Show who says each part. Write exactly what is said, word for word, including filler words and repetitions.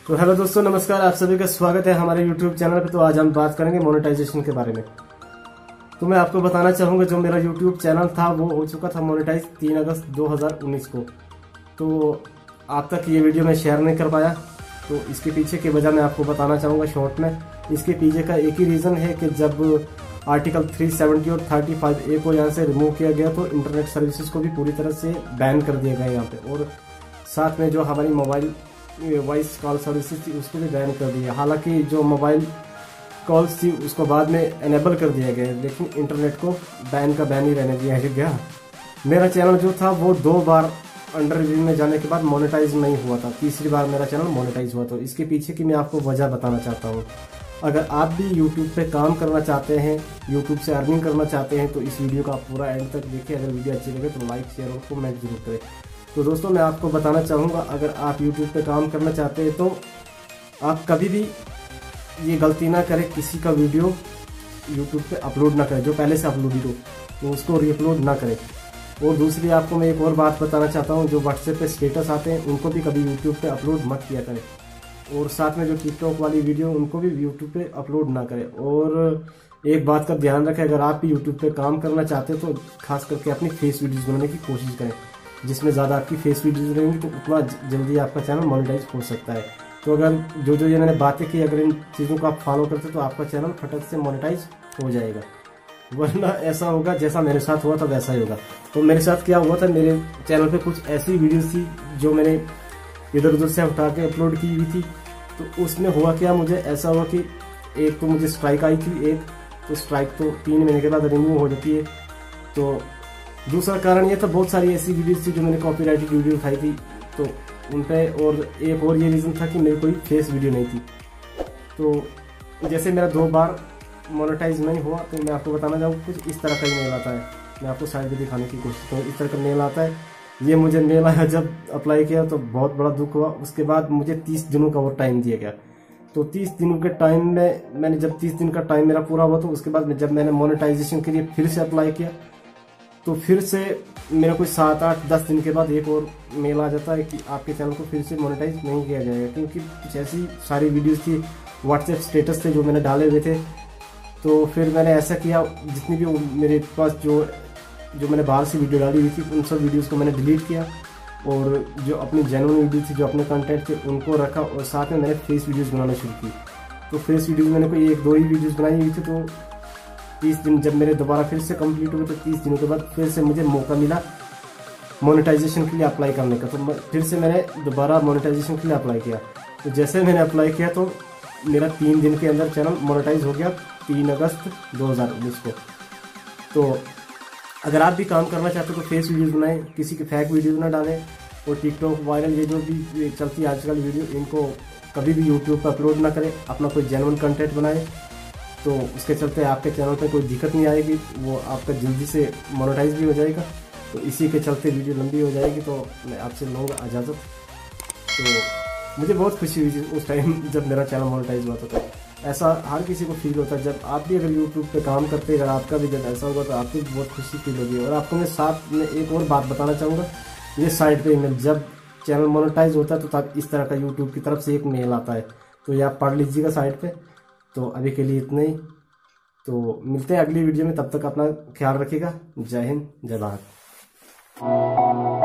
Speaker 1: तो हेलो दोस्तों, नमस्कार। आप सभी का स्वागत है हमारे यूट्यूब चैनल पे। तो आज हम बात करेंगे मोनेटाइजेशन के बारे में। तो मैं आपको बताना चाहूँगा, जो मेरा यूट्यूब चैनल था वो हो चुका था मोनेटाइज तीन अगस्त दो हज़ार उन्नीस को। तो आप तक ये वीडियो मैं शेयर नहीं कर पाया, तो इसके पीछे की वजह मैं आपको बताना चाहूँगा शॉर्ट में। इसके पीछे का एक ही रीज़न है कि जब आर्टिकल तीन सौ सत्तर और पैंतीस ए को यहाँ से रिमूव किया गया तो इंटरनेट सर्विसेज को भी पूरी तरह से बैन कर दिया गया यहाँ पे, और साथ में जो हमारी मोबाइल वॉइस कॉल सर्विसेज थी उसको भी बैन कर दिया। हालांकि जो मोबाइल कॉल्स थी उसको बाद में एनेबल कर दिया गया, लेकिन इंटरनेट को बैन का बैन ही रहने दिया गया। मेरा चैनल जो था वो दो बार अंडर रिव्यू में जाने के बाद मोनेटाइज नहीं हुआ था, तीसरी बार मेरा चैनल मोनेटाइज हुआ। तो इसके पीछे की मैं आपको वजह बताना चाहता हूँ। अगर आप भी यूट्यूब पे काम करना चाहते हैं, यूट्यूब से अर्निंग करना चाहते हैं, तो इस वीडियो का आप पूरा एंड तक देखिए। अगर वीडियो अच्छी लगे तो लाइक शेयर और कमेंट जरूर करें। तो दोस्तों, मैं आपको बताना चाहूँगा, अगर आप यूट्यूब पे काम करना चाहते हैं तो आप कभी भी ये गलती ना करें, किसी का वीडियो यूट्यूब पे अपलोड ना करें जो पहले से अपलोडेड हो, तो उसको रीअपलोड ना करें। और दूसरी आपको मैं एक और बात बताना चाहता हूँ, जो व्हाट्सएप पे स्टेटस आते हैं उनको भी कभी यूट्यूब पे अपलोड मत किया करें। और साथ में जो टिकटॉक वाली वीडियो उनको भी यूट्यूब पे अपलोड ना करें। और एक बात का ध्यान रखें, अगर आप भी यूट्यूब पे काम करना चाहते हैं तो खास करके अपनी फेस वीडियोस बनाने की कोशिश करें, जिसमें ज़्यादा आपकी फेस वीडियोस रहेंगी तो उतना जल्दी आपका चैनल मोनेटाइज हो सकता है। तो अगर जो जो ये मैंने बातें की, अगर इन चीज़ों को आप फॉलो करते तो आपका चैनल फटक से मोनेटाइज हो जाएगा। वरना ऐसा होगा जैसा मेरे साथ हुआ था वैसा ही होगा। तो मेरे साथ क्या हुआ था, मेरे चैनल पे कुछ ऐसी वीडियोस थी जो मैंने इधर उधर से उठा के अपलोड की हुई थी। तो उसमें हुआ क्या, मुझे ऐसा हुआ कि एक तो मुझे स्ट्राइक आई थी, एक तो स्ट्राइक तो तीन महीने के बाद रिमूव हो जाती है। तो दूसरा कारण ये था, बहुत सारी ऐसी वीडियोस थी जो मैंने कॉपीराइटेड वीडियो उठाई थी तो उन पे, और एक और ये रीज़न था कि मेरी कोई फेस वीडियो नहीं थी। तो जैसे मेरा दो बार मोनेटाइज नहीं हुआ, तो मैं आपको बताना चाहूँगा कुछ इस तरह का ही मेल आता है। मैं आपको साइड पे दिखाने की कोशिश करूँ। इस तरह का मेल आता है। ये मुझे मेल आया, जब अप्लाई किया तो बहुत बड़ा दुख हुआ। उसके बाद मुझे तीस दिनों का और टाइम दिया गया। तो तीस दिनों के टाइम में मैंने, जब तीस दिन का टाइम मेरा पूरा हुआ तो उसके बाद में जब मैंने मोनेटाइजेशन के लिए फिर से अप्लाई किया तो फिर से मेरा कोई सात आठ दस दिन के बाद एक और मेल आ जाता है कि आपके चैनल को फिर से मोनेटाइज नहीं किया जाएगा, क्योंकि कुछ ऐसी सारी वीडियोस थी, व्हाट्सएप स्टेटस थे जो मैंने डाले हुए थे। तो फिर मैंने ऐसा किया, जितनी भी मेरे पास जो जो मैंने बाहर से वीडियो डाली हुई थी उन सब वीडियोस को मैंने डिलीट किया, और जो अपनी जेन्युइन वीडियो थी, जो अपने कंटेंट थे उनको रखा, और साथ में मैंने फेस वीडियोस बनाना शुरू की। तो फेस वीडियोस मैंने कोई एक दो ही वीडियोस बनाई हुई थी। तो तीस दिन जब मेरे दोबारा फिर से कंप्लीट हुए तो तीस दिनों के बाद फिर से मुझे मौका मिला मोनेटाइजेशन के लिए अप्लाई करने का। तो फिर से मैंने दोबारा मोनेटाइजेशन के लिए अप्लाई किया। तो जैसे मैंने अप्लाई किया तो मेरा तीन दिन के अंदर चैनल मोनेटाइज हो गया, तीन अगस्त दो हज़ार उन्नीस को। तो अगर आप भी काम करना चाहते हो तो फेस वीडियोस बनाएं, किसी के फैक वीडियोस ना डालें, और टिकटॉक वायरल ये जो भी चलती है आजकल वीडियो, इनको कभी भी यूट्यूब पर अपलोड ना करें। अपना कोई जेन्युइन कंटेंट बनाएं, तो उसके चलते आपके चैनल पे कोई दिक्कत नहीं आएगी, वो आपका जल्दी से मोनेटाइज भी हो जाएगा। तो इसी के चलते वीडियो लंबी हो जाएगी। तो मैं आपसे लूँगा इजाज़त। तो मुझे बहुत खुशी हुई थी उस टाइम जब मेरा चैनल मोनेटाइज हुआ था। ऐसा हर किसी को फील होता है, जब आप भी अगर यूट्यूब पे काम करते हैं, अगर आपका भी जब ऐसा होगा तो आपको भी बहुत खुशी फील होगी। और आपको मैं साथ में एक और बात बताना चाहूँगा, ये साइड पे ईमेल जब चैनल मोनेटाइज होता है तो तब इस तरह का यूट्यूब की तरफ से एक मेल आता है, तो ये आप पढ़ लीजिएगा साइड पे। तो अभी के लिए इतना ही। तो मिलते हैं अगली वीडियो में, तब तक अपना ख्याल रखिएगा। जय हिंद, जय भारत।